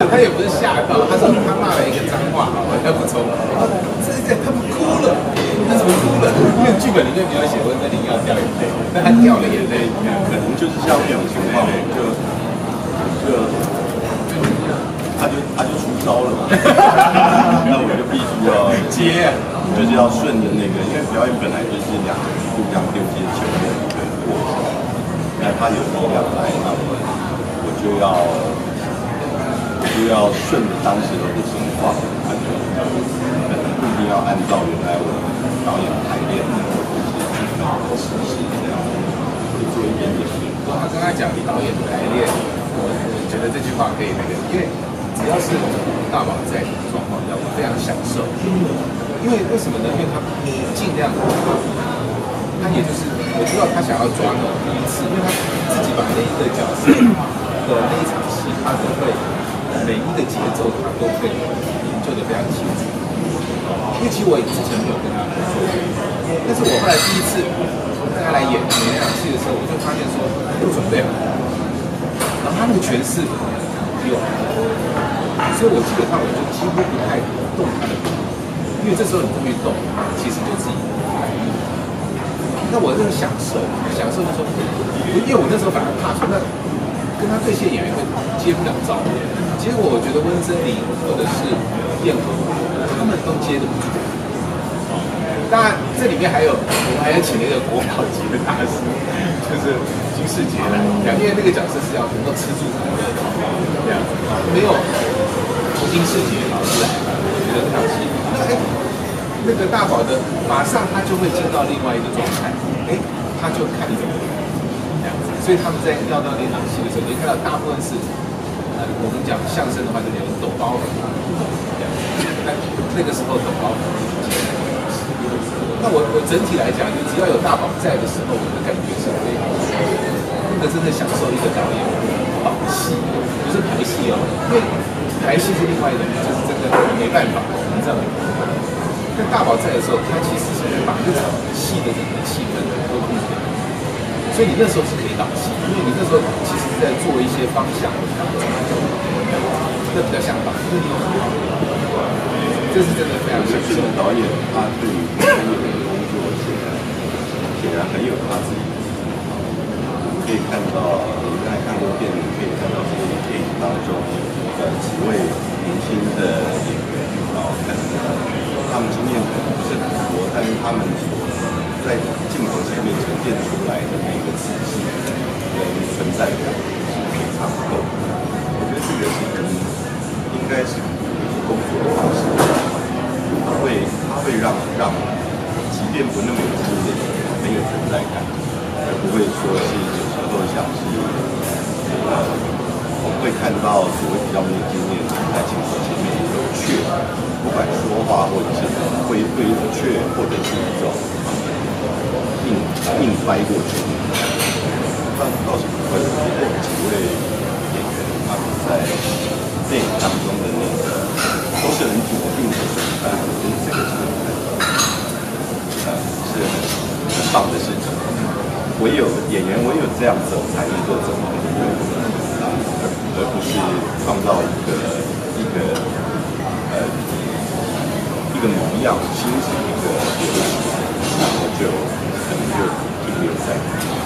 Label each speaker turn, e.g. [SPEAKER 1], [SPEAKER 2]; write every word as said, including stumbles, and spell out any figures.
[SPEAKER 1] 他也不是吓到，他说他骂了一个脏话，我要补充。这这他们哭了，他怎么哭了？因为剧本里面描写温真菱要掉眼泪，但他掉了眼泪，
[SPEAKER 2] 可能就是像这种情况，就就他就他就出招了嘛，那我就必须要
[SPEAKER 1] 接，
[SPEAKER 2] 就是要顺着那个，因为表演本来就是两互相丢接球的一个过程，那他有力量来，那我我就要。就要顺着当时的情况，可能可能不一定要按照原来我导演排练的或者是剧本的实施这样，会做一点点变化。
[SPEAKER 1] 他刚才讲导演排练，我觉得这句话可以那个，因为只要是大宝在的状况下，我非常享受。因为为什么呢？因为他尽量，他也就是我知道他想要抓那种第一次，因为他自己把那一个角色的那一场戏，他都会。每一个节奏他都会研究的非常清楚，因为其实我之前没有跟他合作，但是我后来第一次跟他来演演那场戏的时候，我就发现说不准备了，然后他那个诠释比我还好，所以我基本上我就几乎不太动他的笔，因为这时候你终于动，其实就自己反应。那我这个享受，享受就是说，因为我那时候反而怕说那。跟他对线演员会接不了招，结果我觉得温真菱或者是燕和，他们都接得不住。当然，这里面还有我们还要请了一个国宝级的大师，就是金世杰来讲，因为那个角色是要能够吃住场的，这样没有金世杰老师来，我觉得这场戏，那哎，那个大宝的马上他就会进到另外一个状态，哎，他就看你怎么。所以他们在要到那场戏的时候，你看到大部分是，呃，我们讲相声的话，就有抖包袱，这样。那那个时候抖包袱。那我我整体来讲，就只要有大宝在的时候，我的感觉是非常舒服。那个真的享受一个导演导戏，不是排戏哦，因为排戏是另外一种，就是真的没办法，你知道吗？跟大宝在的时候，他其实是把这场戏的整个气氛都控制掉。所以你那时候是可以导戏，因为你那时候其实是在做一些方向的调整，那比较像导，这是真的非常享受。
[SPEAKER 2] 导演他对于专业的工作显然显然很有他自己的思考。我们可以看到，我们刚才看过电影，可以看到这个电影当中，呃，几位年轻的演员，然后可能他们经验可能不是很多，但是他们所在镜头前面呈现出来的那个自信跟存在感是非常够的。我觉得这个是跟应该是工作的方式，它会它会让让即便不那么有经验的演员很有存在感，而不会说是有时候像是呃我们会看到所谓比较没有经验的在镜头前面有怯，不管说话或者是会会有怯，或者是一种。硬硬掰过去，但倒是不会。我觉得几位演员他们在电影当中的那个都是很笃定的存在，我觉得这个是很呃是很很棒的事情。唯有演员唯有这样走才能够走到那个啊，而而不是创造一个一个呃一个模样，形成一个流行，然后就。可能就停留在。